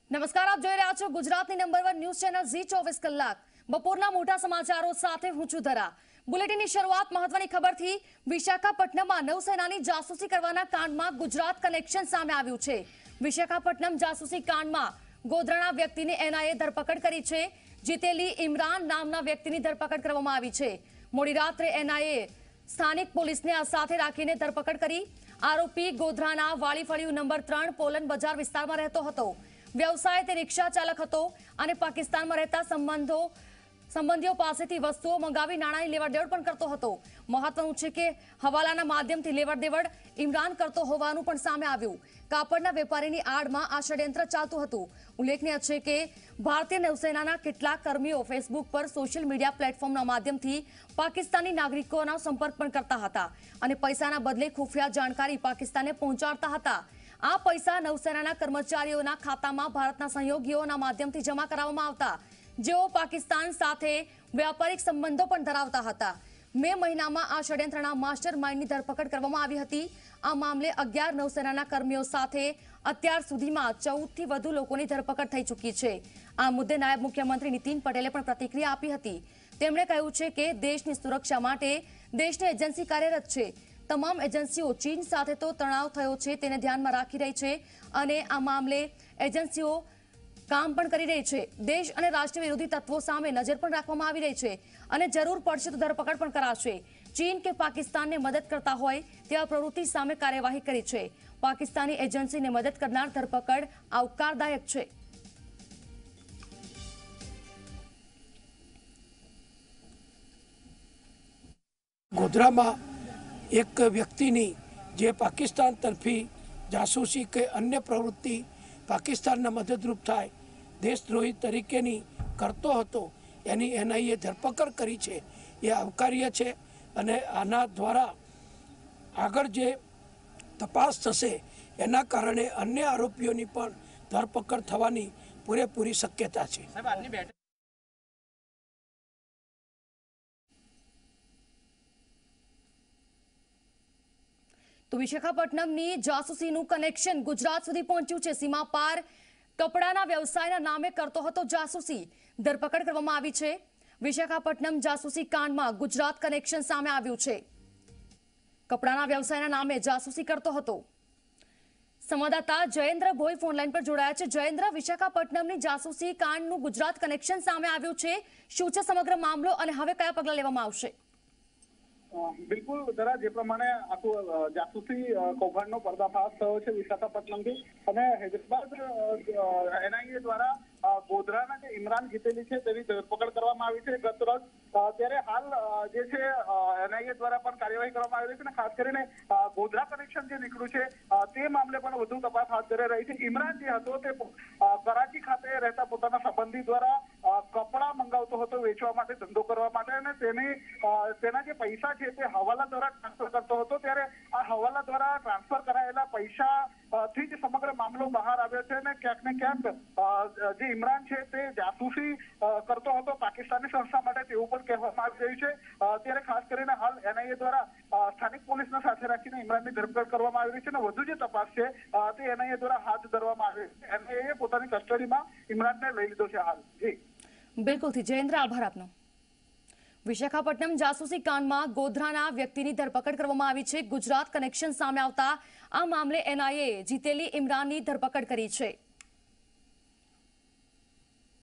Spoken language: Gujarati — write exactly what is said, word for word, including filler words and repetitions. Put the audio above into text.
નમસ્કાર, આપ જોઈ રહ્યા છો ગુજરાતની number one news channel Zee ચોવીસ કલાક। બપોરના મોટા સમાચારો સાથે હું છું ધરા। બુલેટિનની શરૂઆત મહત્વની ખબરથી। વિશાખાપટ્ટનમમાં નૌસેનાની જાસૂસી કરવાના કાંડમાં ગુજરાત કનેક્શન સામે આવ્યું છે। વિશાખાપટ્ટનમ જાસૂસી કાંડમાં ગોધરાના વ્યક્તિની એનઆઈએ ધરપકડ કરી છે। જીતેલી ઇમરાન નામના વ્યક્તિની ધરપકડ કરવામાં આવી છે। મોડી રાત્રે એનઆઈએ સ્થાનિક પોલીસને આ સાથે રાખીને ધરપકડ કરી। આરોપી ગોધરાના વાળીફળિયું નંબર ત્રણ પોલન બજાર વિસ્તારમાં રહેતો હતો। व्यवसाय ते रिक्शा चालक હતો અને પાકિસ્તાનમાં રહેતા સંબંધો સંબંધીઓ પાસેથી વસ્તુઓ મંગાવી નાણાંની લેવડ-દેવડ પણ કરતો હતો। મહત્વનું છે કે હવાલાના માધ્યમથી લેવડ-દેવડ ઇમરાન કરતો હોવાનું પણ સામે આવ્યું। કાપડના વેપારીની આડમાં આ ષડયંત્ર ચાલતું હતું। ઉલ્લેખનીય છે કે ભારતીય નૌસેનાના કેટલાક કર્મીઓ ફેસબુક પર સોશિયલ મીડિયા પ્લેટફોર્મના માધ્યમથી પાકિસ્તાની નાગરિકોનો સંપર્ક પણ કરતા હતા અને પૈસાના બદલે ખુફિયા જાણકારી પાકિસ્તાનને પહોંચાડતા હતા। આ પૈસા નૌસેનાના કર્મચારીઓના ખાતામાં ભારતના સહયોગીઓના માધ્યમથી જમા કરાવવામાં આવતા, જેઓ પાકિસ્તાન સાથે વ્યાપારિક સંબંધો પણ ધરાવતા હતા। મે મહિનામાં આ ષડયંત્રના માસ્ટર માઇન્ડની ધરપકડ કરવામાં આવી હતી। આ મામલે અગિયાર નૌસેનાના કર્મીઓ સાથે અત્યાર સુધીમાં ચૌદથી વધુ લોકોની ધરપકડ થઈ ચૂકી છે। આ મુદ્દે નાયબ મુખ્યમંત્રી નીતિન પટેલે પણ પ્રતિક્રિયા આપી હતી। તેમણે કહ્યું છે કે દેશની સુરક્ષા માટે દેશની એજન્સી કાર્યરત છે। તમામ એજન્સીઓ ચીન સાથે તો તણાવ થયો છે તેને ધ્યાનમાં રાખી રહી છે અને આ મામલે એજન્સીઓ કામ પણ કરી રહી છે। દેશ અને રાષ્ટ્ર વિરોધી તત્વો સામે નજર પણ રાખવામાં આવી રહી છે અને જરૂર પડશે તો ધરપકડ પણ કરાશે। ચીન કે પાકિસ્તાનને મદદ કરતા હોય તેવા પ્રવૃત્તિ સામે કાર્યવાહી કરી છે। પાકિસ્તાની એજન્સીને મદદ કરનાર ધરપકડ આવકારદાયક છે। ગોધરામાં એક વ્યક્તિની જે પાકિસ્તાન તરફી જાસૂસી કે અન્ય પ્રવૃત્તિ પાકિસ્તાનના મદદરૂપ થાય દેશદ્રોહી તરીકેની કરતો હતો એની એનઆઈએ ધરપકડ કરી છે। એ આવકાર્ય છે અને આના દ્વારા આગળ જે તપાસ થશે એના કારણે અન્ય આરોપીઓની પણ ધરપકડ થવાની પૂરેપૂરી શક્યતા છે। તો વિશાખાપટ્ટનમની જાસૂસીનું કનેક્શન ગુજરાત સુધી પહોંચ્યું છે। સીમા પાર કપડાના વ્યવસાયના નામે કરતો હતો જાસૂસી, ધરપકડ કરવામાં આવી છે। વિશાખાપટ્ટનમ જાસૂસી કાંડમાં ગુજરાત કનેક્શન સામે આવ્યું છે। કપડાના વ્યવસાયના નામે જાસૂસી કરતો હતો। સંવાદદાતા જયેન્દ્ર ભોઈ ફોનલાઈન પર જોડાયા છે। જયેન્દ્ર, વિશાખાપટ્ટનમની જાસૂસી કાંડનું ગુજરાત કનેક્શન સામે આવ્યું છે, શું છે સમગ્ર મામલો અને હવે કયા પગલાં લેવામાં આવશે? બિલકુલ ધરા, જે પ્રમાણે આખું જાસૂસી કૌભાંડનો પર્દાફાશ થયો છે વિશાખાપટ્ટનમથી અને હૈદરાબાદ એનઆઈએ દ્વારા ગોધરાના જે ઇમરાન જીતેલી છે તેની ધરપકડ કરવામાં આવી છે ગત રોજ। ત્યારે હાલ જે છે એનઆઈએ દ્વારા પણ કાર્યવાહી કરવામાં આવી છે અને ખાસ કરીને ગોધરા કનેક્શન જે નીકળ્યું છે તે મામલે પણ વધુ તપાસ હાથ ધરી રહી છે। ઇમરાન જે હતો તે કરાચી ખાતે રહેતા પોતાના સંબંધી દ્વારા કપડા મંગાવતો હતો વેચવા માટે, ધંધો કરવા માટે અને તેની તેના જે પૈસા છે તે હવાલા દ્વારા ટ્રાન્સફર કરતો હતો। ત્યારે આ હવાલા દ્વારા ટ્રાન્સફર કરાયેલા પૈસા થી જ સમગ્ર મામલો બહાર આવ્યો છે અને ક્યાંક ને ક્યાંક જે ઇમરાન છે તે જાસૂસી કરતો હતો પાકિસ્તાની સંસ્થા માટે તેવું પણ કહેવામાં આવી રહ્યું છે। ત્યારે ખાસ કરીને હાલ એનઆઈએ દ્વારા સ્થાનિક પોલીસને સાથે રાખીને ઇમરાનની ધરપકડ કરવામાં આવી રહી છે અને વધુ જે તપાસ છે તે એનઆઈએ દ્વારા હાથ ધરવામાં આવી છે। એનઆઈએ પોતાની કસ્ટડીમાં ઇમરાનને લઈ લીધો છે હાલ। જી બિલકુલથી જયેન્દ્ર, આભાર આપનો। વિશાખાપટ્ટનમ જાસૂસી કાંડમાં ગોધરાના વ્યક્તિની ધરપકડ કરવામાં આવી છે। ગુજરાત કનેક્શન સામે આવતા આ મામલે એનઆઈએ જીતેલી ઇમરાનની ધરપકડ કરી છે।